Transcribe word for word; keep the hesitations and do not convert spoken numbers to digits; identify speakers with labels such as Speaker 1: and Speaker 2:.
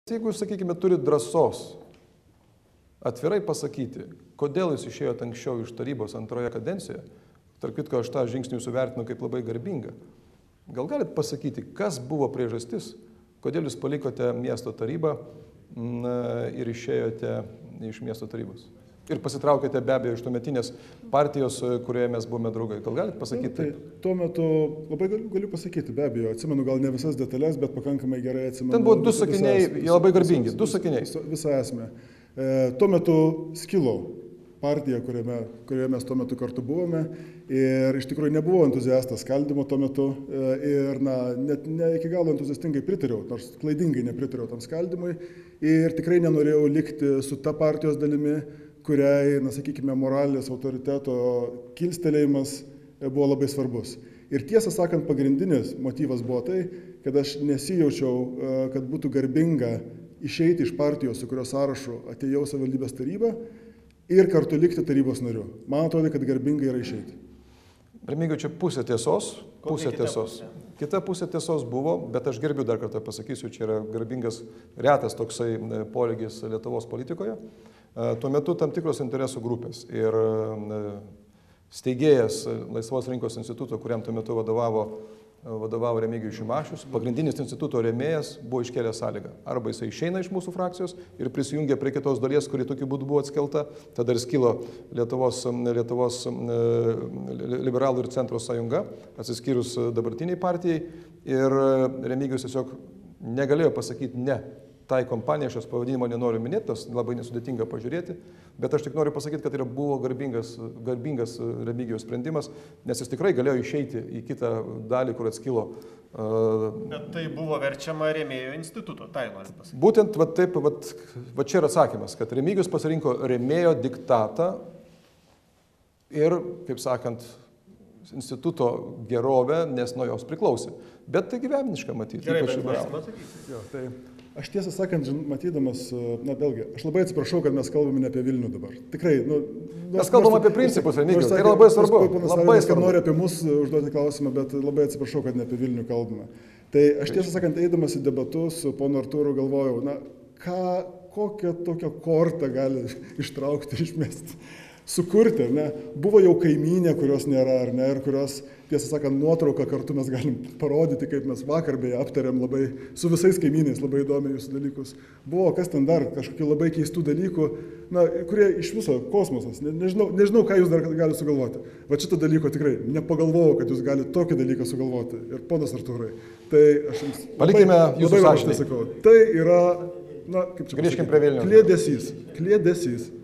Speaker 1: Jeigu, sakykime, turit drąsos atvirai pasakyti, kodėl jūs išėjote anksčiau iš tarybos antroje kadencijoje, tarp kitko aš tą žingsnį jūsų vertinu kaip labai garbingą, gal galite pasakyti, kas buvo priežastis, kodėl jūs palikote miesto tarybą ir išėjote iš miesto tarybos? Ir pasitraukėte be abejo iš tuometinės partijos, kurioje mes buvome draugai. Gal galite pasakyti taip?
Speaker 2: Tai, tuo metu labai galiu, galiu pasakyti, be abejo, atsimenu gal ne visas detalės, bet pakankamai gerai atsimenu.
Speaker 1: Ten buvo du sakiniai,
Speaker 2: visas,
Speaker 1: jie labai garbingi,
Speaker 2: visas,
Speaker 1: du sakiniai.
Speaker 2: Visą, visą esmę. E, tuo metu skilo partija, kuriame, kurioje mes tuo metu kartu buvome ir iš tikrųjų nebuvau entuziastas skaldimo tuo metu e, ir na, net ne iki galo entuziastingai pritariau, nors klaidingai nepritariau tam skaldimui ir tikrai nenorėjau likti su ta partijos dalimi, kuriai, na, sakykime, moralės autoriteto kilstelėjimas buvo labai svarbus. Ir tiesą sakant, pagrindinis motyvas buvo tai, kad aš nesijaučiau, kad būtų garbinga išeiti iš partijos, su kurios sąrašu atėjau savivaldybės tarybą ir kartu likti tarybos nariu. Man atrodo, kad garbinga yra išeiti.
Speaker 1: Remigijau, čia pusė tiesos, pusė tiesos. Kita pusė tiesos buvo, bet aš gerbiu dar kartą pasakysiu, čia yra garbingas, retas toksai poelgis Lietuvos politikoje. Tuo metu tam tikros interesų grupės ir steigėjas Laisvos rinkos instituto, kuriam tuo metu vadovavo, vadovavo Remigijus Šimašius, pagrindinis instituto rėmėjas buvo iškėlęs sąlygą. Arba jisai išeina iš mūsų frakcijos ir prisijungia prie kitos dalies, kuri tokiu būdu buvo atskelta, tada ir skilo Lietuvos, Lietuvos liberalų ir centro sąjunga, atsiskyrus dabartiniai partijai ir Remigijus tiesiog negalėjo pasakyti ne. Tai kompanija, aš jos pavadinimo nenoriu minėti, tas labai nesudėtinga pažiūrėti, bet aš tik noriu pasakyti, kad tai buvo garbingas, garbingas Remigijaus sprendimas, nes jis tikrai galėjo išeiti į kitą dalį, kur atskilo. Uh,
Speaker 3: bet tai buvo verčiama rėmėjo instituto, tai noriu pasakyti.
Speaker 1: Būtent va, taip, va, va čia yra atsakymas, kad Remigijus pasirinko rėmėjo diktatą ir, kaip sakant, instituto gerovę, nes nuo jos priklausė. Bet tai gyvenimiška matyti.
Speaker 3: Gerai, bet mes atsakyti.
Speaker 2: Jo, tai... Aš tiesą sakant, matydamas, na vėlgi, aš labai atsiprašau, kad mes kalbame ne apie Vilnių dabar. Tikrai, nu...
Speaker 1: Mes kalbame apie principus, Remigijus, tai yra labai svarbu.
Speaker 2: Labai svarbu. Noriu apie mus užduoti klausimą, bet labai atsiprašau, kad ne apie Vilnių kalbame. Tai aš tiesą sakant, eidamas į debatus su ponu Artūru galvojau, na, ką, kokią tokią kortą gali ištraukti, išmesti, sukurti, ar ne? Buvo jau kaimynė, kurios nėra, ar ne, ir kurios... Tiesą sakant, nuotrauką kartu mes galim parodyti, kaip mes vakar beje aptarėm labai su visais kaimynais labai įdomiai jūsų dalykus. Buvo kas ten dar, kažkokių labai keistų dalykų, na, kurie iš viso kosmosas. Ne, nežinau, nežinau, ką jūs dar galite sugalvoti. Va šito dalyko tikrai nepagalvojau, kad jūs galite tokį dalyką sugalvoti. Ir ponas Artūrai, tai aš jums
Speaker 1: palikime
Speaker 2: labai,
Speaker 1: jūsų
Speaker 2: labai sakau. Tai yra, na, kaip čia
Speaker 1: grįžkim prie Vilniaus.
Speaker 2: Kliedesys. Kliedesys.